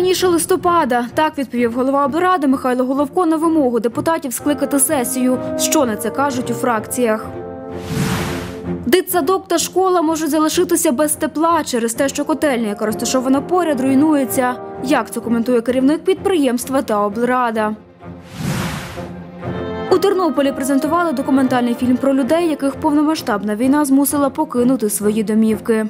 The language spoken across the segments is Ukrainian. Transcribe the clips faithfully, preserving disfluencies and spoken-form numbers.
раніше листопада. Так відповів голова облради Михайло Головко на вимогу депутатів скликати сесію. Що на це кажуть у фракціях? Дитсадок та школа можуть залишитися без тепла через те, що котельня, яка розташована поряд, руйнується. Як це коментує керівник підприємства та облрада? У Тернополі презентували документальний фільм про людей, яких повномасштабна війна змусила покинути свої домівки.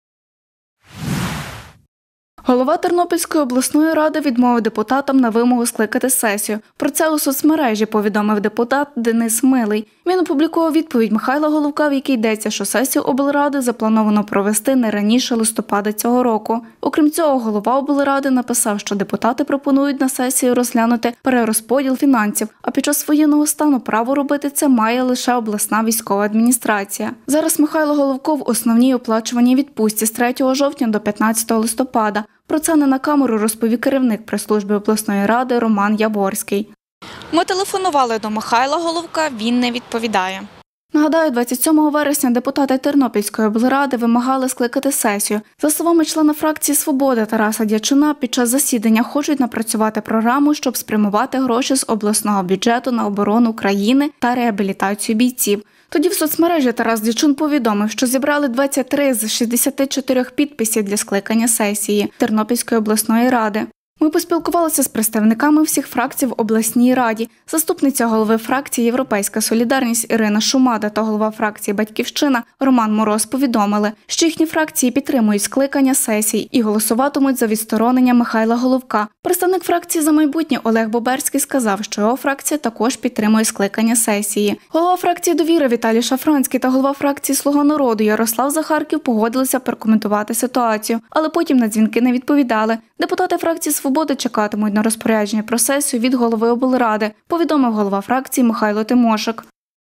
Голова Тернопільської обласної ради відмовив депутатам на вимогу скликати сесію. Про це у соцмережі повідомив депутат Денис Милий. Він опублікував відповідь Михайла Головка, в якій йдеться, що сесію облради заплановано провести не раніше листопада цього року. Окрім цього, голова облради написав, що депутати пропонують на сесії розглянути перерозподіл фінансів, а під час воєнного стану право робити це має лише обласна військова адміністрація. Зараз Михайло Головко в основній оплачуваній відпустці з третього жовтня до п'ятнадцятого листопада. Про це не на камеру розповів керівник прес-служби обласної ради Роман Яворський. Ми телефонували до Михайла Головка, він не відповідає. Нагадаю, двадцять сьомого вересня депутати Тернопільської облради вимагали скликати сесію. За словами члена фракції «Свобода» Тараса Дячуна, під час засідання хочуть напрацювати програму, щоб спрямувати гроші з обласного бюджету на оборону країни та реабілітацію бійців. Тоді в соцмережі Тарас Дячун повідомив, що зібрали двадцять три з шістдесяти чотирьох підписів для скликання сесії Тернопільської обласної ради. Ми поспілкувалися з представниками всіх фракцій в обласній раді. Заступниця голови фракції «Європейська солідарність» Ірина Шумада та голова фракції «Батьківщина» Роман Мороз повідомили, що їхні фракції підтримують скликання сесій і голосуватимуть за відсторонення Михайла Головка. Представник фракції «За майбутнє» Олег Боберський сказав, що його фракція також підтримує скликання сесії. Голова фракції «Довіра» Віталій Шафранський та голова фракції «Слуга народу» Ярослав Захарків погодилися прокоментувати ситуацію, але потім на дзвінки не відповідали. Депутати фракції «Свобода» чекатимуть на розпорядження про сесію від голови облради, повідомив голова фракції Михайло Тимошик.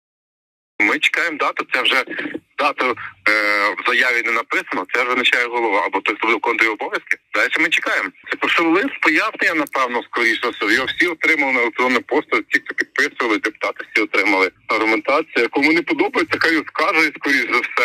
Ми чекаємо дату, це вже дату е, в заяві не написано, це вже визначає голова, або той, хто виконує обов'язки. Далі ми чекаємо. Це пройшов лист, пояснення, напевно, скоріше все. Його всі отримали на електронну пошту, ті, хто підписували, депутати всі отримали аргументацію. Кому не подобається, хай скаже, скоріше за все.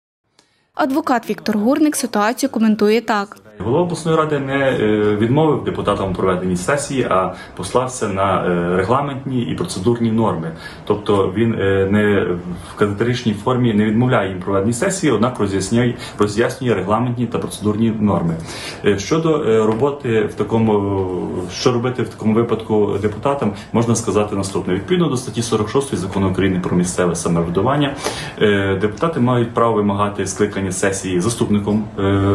Адвокат Віктор Гурник ситуацію коментує так. Голова обласної ради не відмовив депутатам у проведенні сесії, а послався на регламентні і процедурні норми. Тобто він не в категоричній формі не відмовляє їм проведенні сесії, однак роз'яснює, роз'яснює регламентні та процедурні норми. Щодо роботи в такому, що робити в такому випадку депутатам, можна сказати наступне. Відповідно до статті сорок шостої Закону України про місцеве самоврядування, депутати мають право вимагати скликання сесії заступником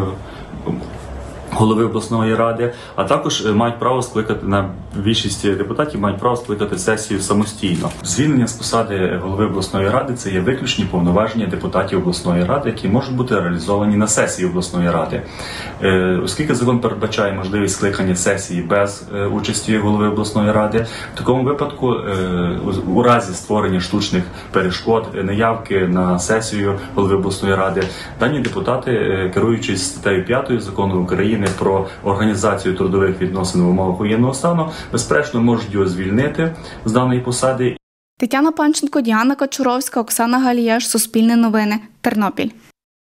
голови обласної ради, а також мають право скликати, на більшість депутатів мають право скликати сесію самостійно. Звільнення з посади голови обласної ради – це є виключні повноваження депутатів обласної ради, які можуть бути реалізовані на сесії обласної ради. Оскільки закон передбачає можливість скликання сесії без участі голови обласної ради, в такому випадку у разі створення штучних перешкод, неявки на сесію голови обласної ради, дані депутати, керуючись статтею п'ятою Закону України про організацію трудових відносин в умовах воєнного стану, безперечно можуть його звільнити з даної посади. Тетяна Панченко, Діана Качуровська, Оксана Галіяш, Суспільне новини, Тернопіль.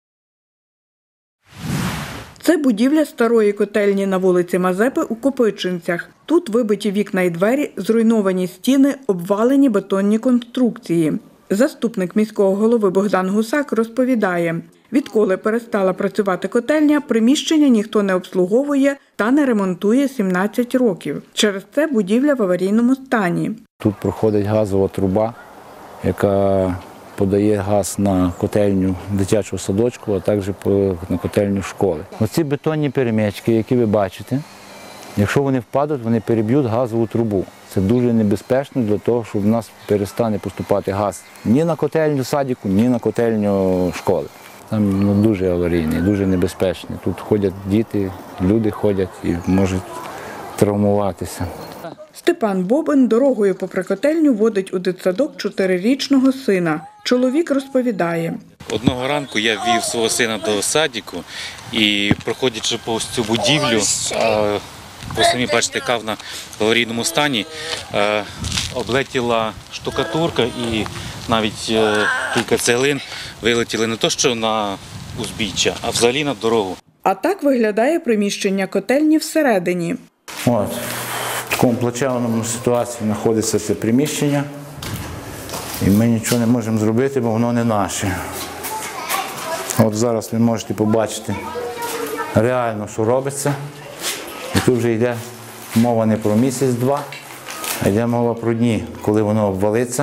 Це будівля старої котельні на вулиці Мазепи у Копичинцях. Тут вибиті вікна і двері, зруйновані стіни, обвалені бетонні конструкції. Заступник міського голови Богдан Гусак розповідає, відколи перестала працювати котельня, приміщення ніхто не обслуговує та не ремонтує сімнадцять років. Через це будівля в аварійному стані. Тут проходить газова труба, яка подає газ на котельню дитячого садочку, а також на котельню школи. Оці бетонні перемички, які ви бачите, якщо вони впадуть, вони переб'ють газову трубу. Це дуже небезпечно для того, щоб в нас перестане поступати газ ні на котельню садику, ні на котельню школи. Там ну, дуже аварійний, дуже небезпечний. Тут ходять діти, люди ходять і можуть травмуватися. Степан Бобин дорогою попри котельню водить у дитсадок чотирирічного сина. Чоловік розповідає. Одного ранку я вів свого сина до садику і, проходячи повз цю будівлю, ви самі бачите, яка вона в аварійному стані, облетіла штукатурка і навіть кілька цеглин вилетіли не то що на узбіччя, а взагалі на дорогу. А так виглядає приміщення котельні всередині. От. В такому плачевному ситуації знаходиться це приміщення. І ми нічого не можемо зробити, бо воно не наше. От зараз ви можете побачити реально, що робиться. І тут вже йде мова не про місяць-два, а йде мова про дні, коли воно обвалиться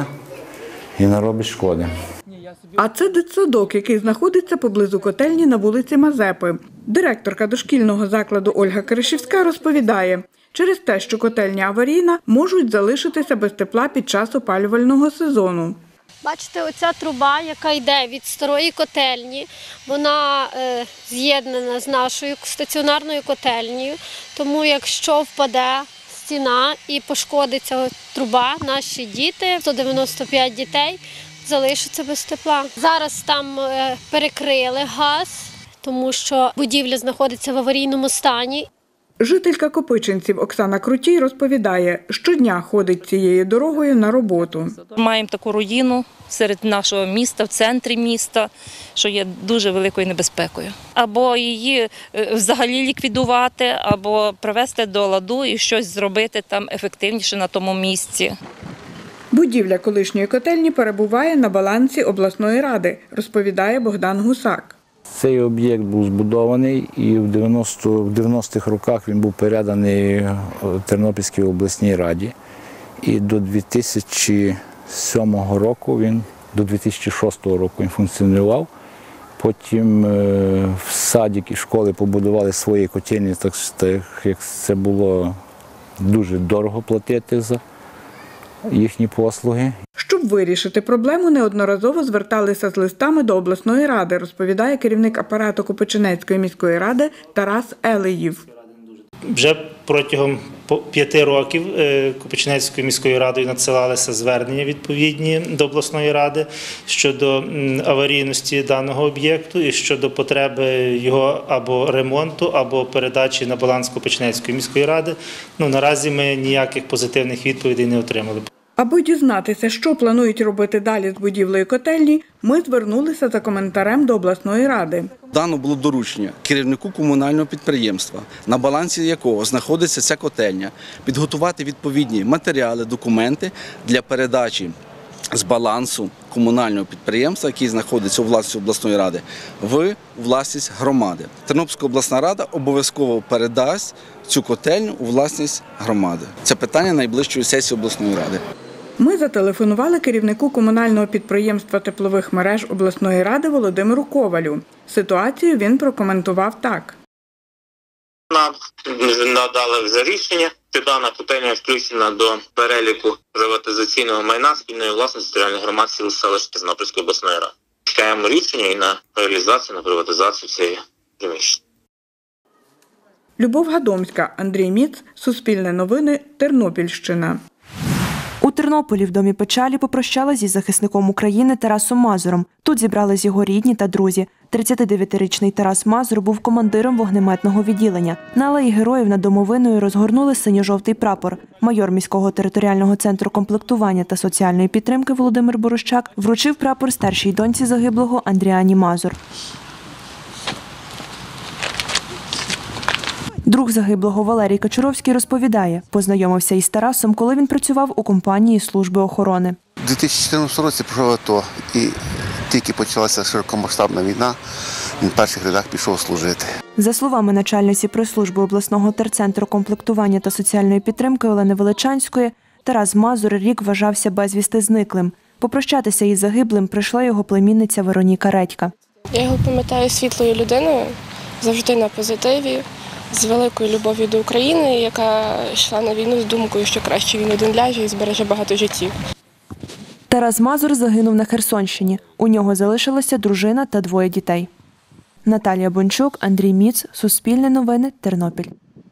і наробить шкоди. А це дитсадок, який знаходиться поблизу котельні на вулиці Мазепи. Директорка дошкільного закладу Ольга Кришівська розповідає, через те, що котельня аварійна, можуть залишитися без тепла під час опалювального сезону. Бачите, оця труба, яка йде від старої котельні, вона е, з'єднана з нашою стаціонарною котельнею, тому якщо впаде стіна і пошкодиться труба, наші діти, сто дев'яносто п'ять дітей, залишаться без тепла. Зараз там е, перекрили газ, тому що будівля знаходиться в аварійному стані. Жителька Копичинців Оксана Крутій розповідає, щодня ходить цією дорогою на роботу. Маємо таку руїну серед нашого міста, в центрі міста, що є дуже великою небезпекою. Або її взагалі ліквідувати, або привести до ладу і щось зробити там ефективніше на тому місці. Будівля колишньої котельні перебуває на балансі обласної ради, розповідає Богдан Гусак. Цей об'єкт був збудований і в дев'яностих роках він був переданий Тернопільській обласній раді. І до дві тисячі сьомого року він, до дві тисячі шостого року він функціонував. Потім в садик і школи побудували свої котельні, так як це було дуже дорого платити за їхні послуги. Щоб вирішити проблему, неодноразово зверталися з листами до обласної ради, розповідає керівник апарату Копичинецької міської ради Тарас Елеїв. Вже протягом п'яти років Копичинецькою міською радою надсилалися звернення відповідні до обласної ради щодо аварійності даного об'єкту і щодо потреби його або ремонту, або передачі на баланс Копичинецької міської ради. Ну, наразі ми ніяких позитивних відповідей не отримали. Аби дізнатися, що планують робити далі з будівлею котельні, ми звернулися за коментарем до обласної ради. Дано було доручення керівнику комунального підприємства, на балансі якого знаходиться ця котельня, підготувати відповідні матеріали, документи для передачі з балансу комунального підприємства, який знаходиться у власності обласної ради, в власність громади. Тернопільська обласна рада обов'язково передасть цю котельню у власність громади. Це питання найближчої сесії обласної ради. Ми зателефонували керівнику комунального підприємства теплових мереж обласної ради Володимиру Ковалю. Ситуацію він прокоментував так. Нам надали вже рішення, що дана котельня включена до переліку приватизаційного майна спільної власності територіальних громад сіл селищ Тернопільської обласної ради. Чекаємо рішення і на реалізацію, на приватизацію цієї приміщення. Любов Гадомська, Андрій Міц, Суспільне новини, Тернопільщина. У Тернополі в Домі печалі попрощалися зі захисником України Тарасом Мазуром. Тут зібрались його рідні та друзі. тридцятидев'ятирічний Тарас Мазур був командиром вогнеметного відділення. На алеї Героїв над Домовиною розгорнули синьо-жовтий прапор. Майор міського територіального центру комплектування та соціальної підтримки Володимир Борощак вручив прапор старшій доньці загиблого Андріані Мазур. Друг загиблого Валерій Качуровський розповідає, познайомився із Тарасом, коли він працював у компанії служби охорони. У дві тисячі чотирнадцятому році пройшов АТО, і тільки почалася широкомасштабна війна, він в перших рядах пішов служити. За словами начальниці прес-служби обласного терцентру комплектування та соціальної підтримки Олени Величанської, Тарас Мазур рік вважався безвісти зниклим. Попрощатися із загиблим прийшла його племінниця Вероніка Редька. Я його пам'ятаю світлою людиною, завжди на позитиві, з великою любов'ю до України, яка йшла на війну з думкою, що краще він один ляже і збереже багато життів. Тарас Мазур загинув на Херсонщині. У нього залишилася дружина та двоє дітей. Наталія Бончук, Андрій Міц, Суспільне новини, Тернопіль.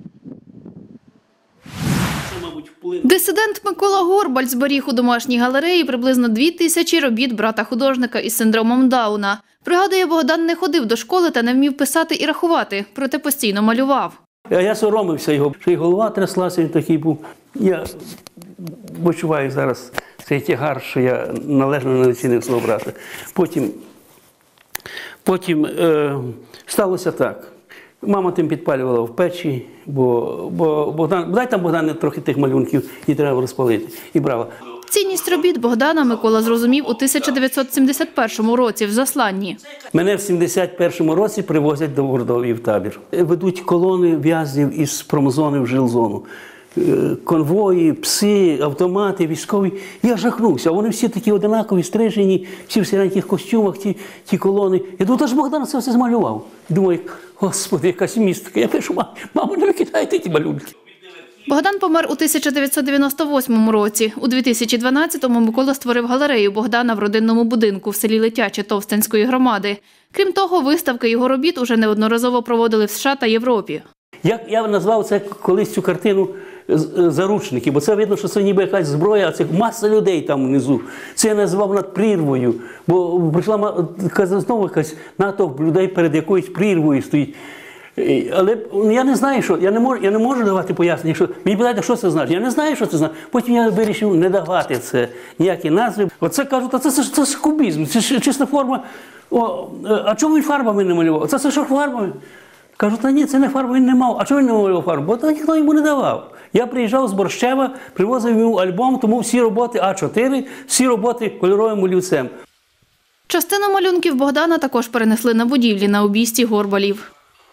Дисидент Микола Горбаль зберіг у домашній галереї приблизно дві тисячі робіт брата-художника із синдромом Дауна. Пригадує, Богдан не ходив до школи та не вмів писати і рахувати, проте постійно малював. Я соромився його, що й голова тряслася, він такий був. Я почуваю зараз цей тягар, що я належно не оцінив свого брата. Потім, потім е, сталося так. Мама тим підпалювала в печі, бо, бо Богдан, дай там Богдан трохи тих малюнків, і треба розпалити. І брала. Цінність робіт Богдана Микола зрозумів у тисяча дев'ятсот сімдесят першому році в засланні. Мене в сімдесят першому році привозять до Мордовії в табір. Ведуть колони в'язнів із промзони в жилзону. Конвої, пси, автомати, військові. Я жахнувся. Вони всі такі одинакові, стрижені, всі в сіреньких костюмах, ті, ті колони. Я думаю, та ж Богдан це все змалював. Думаю, Господи, якась містика. Я пишу, мамо, не викидайте ті малюнки. Богдан помер у тисяча дев'ятсот дев'яносто восьмому році. У дві тисячі дванадцятому Микола створив галерею Богдана в родинному будинку в селі Летяче Товстинської громади. Крім того, виставки його робіт уже неодноразово проводили в США та Європі. Як я назвав це колись цю картину «Заручники», бо це видно, що це ніби якась зброя, а це маса людей там внизу. Це я назвав над прірвою, бо прийшла знову якась натовп людей перед якоюсь прірвою стоїть. Але я не знаю, що, я не можу, я не можу давати пояснення, що мені питаєте, що це значить. Я не знаю, що це значить. Потім я вирішив не давати це ніякі назви. Оце кажуть, це, це, це ж кубізм, це ж чиста форма. О, а чому він фарбами не малював? Це, це що фарбами? Кажуть, та ні, це не фарба, він не мав. А чому він не малював фарбу? Бо то ніхто йому не давав. Я приїжджав з Борщева, привозив йому альбом, тому всі роботи А чотири, всі роботи кольоровим олівцем. Частину малюнків Богдана також перенесли на будівлі на обійсті Горбалів.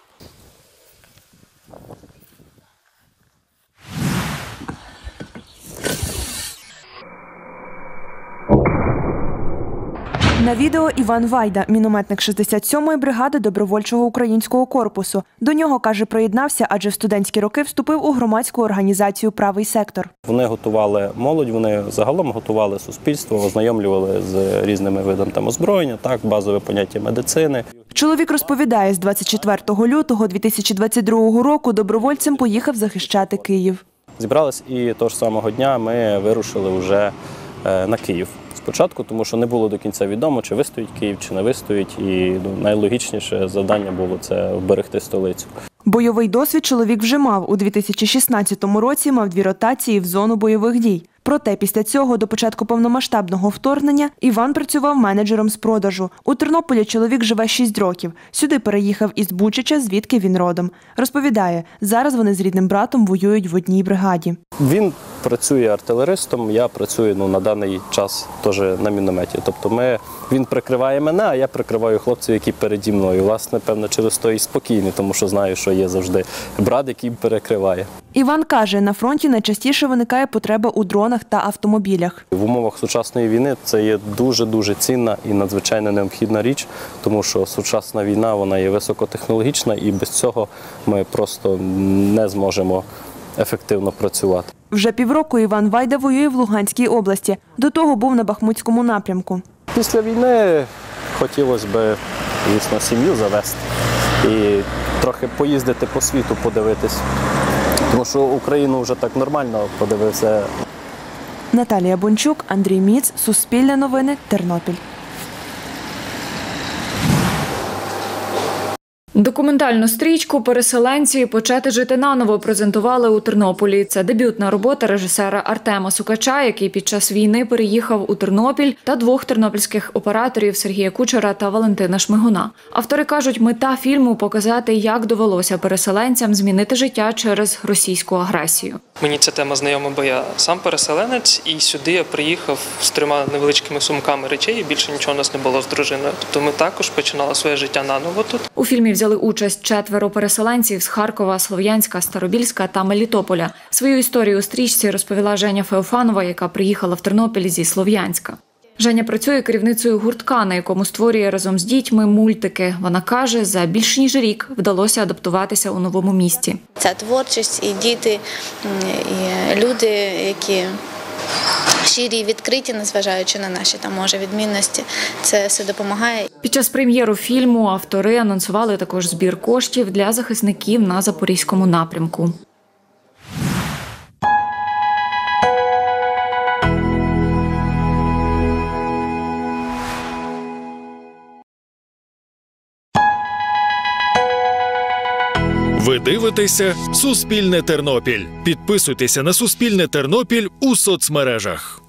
На відео Іван Вайда, мінометник шістдесят сьомої бригади добровольчого українського корпусу. До нього, каже, приєднався, адже в студентські роки вступив у громадську організацію «Правий сектор». Вони готували молодь, вони загалом готували суспільство, ознайомлювали з різними видами там озброєння, так, базове поняття медицини. Чоловік розповідає, з двадцять четвертого лютого дві тисячі двадцять другого року добровольцем поїхав захищати Київ. Зібрались і того ж самого дня ми вирушили вже на Київ. Спочатку, тому що не було до кінця відомо, чи вистоїть Київ, чи не вистоїть. І ну, найлогічніше завдання було це вберегти столицю. Бойовий досвід чоловік вже мав. У дві тисячі шістнадцятому році мав дві ротації в зону бойових дій. Проте після цього, до початку повномасштабного вторгнення, Іван працював менеджером з продажу. У Тернополі чоловік живе шість років. Сюди переїхав із Бучича, звідки він родом. Розповідає, зараз вони з рідним братом воюють в одній бригаді. Він працює артилеристом, я працюю ну, на даний час теж на мінометі. Тобто ми, він прикриває мене, а я прикриваю хлопців, які переді мною. Власне, певно, через то і спокійний, тому що знаю, що є завжди брат, який перекриває. Іван каже, на фронті найчастіше виникає потреба у дронах та автомобілях. В умовах сучасної війни це є дуже-дуже цінна і надзвичайно необхідна річ, тому що сучасна війна, вона є високотехнологічна і без цього ми просто не зможемо ефективно працювати. Вже півроку Іван Вайда воює в Луганській області. До того був на Бахмутському напрямку. Після війни хотілося б, звісно, сім'ю завести і трохи поїздити по світу, подивитись. Тому що Україну вже так нормально подивився. Наталія Бончук, Андрій Міц, Суспільне новини, Тернопіль. Документальну стрічку «Переселенці. Почати жити наново» презентували у Тернополі. Це дебютна робота режисера Артема Сукача, який під час війни переїхав у Тернопіль, та двох тернопільських операторів Сергія Кучера та Валентина Шмигуна. Автори кажуть, мета фільму – показати, як довелося переселенцям змінити життя через російську агресію. Мені ця тема знайома, бо я сам переселенець, і сюди я приїхав з трьома невеличкими сумками речей, і більше нічого у нас не було з дружиною. Тобто ми також починали своє життя наново тут. У фільмі взяли участь четверо переселенців з Харкова, Слов'янська, Старобільська та Мелітополя. Свою історію у стрічці розповіла Женя Феофанова, яка приїхала в Тернопіль зі Слов'янська. Женя працює керівницею гуртка, на якому створює разом з дітьми мультики. Вона каже, за більш ніж рік вдалося адаптуватися у новому місті. Ця творчість і діти, і люди, які щирі і відкриті, незважаючи на наші там, може, відмінності, це все допомагає. Під час прем'єру фільму автори анонсували також збір коштів для захисників на Запорізькому напрямку. Ви дивитеся «Суспільне Тернопіль». Підписуйтеся на «Суспільне Тернопіль» у соцмережах.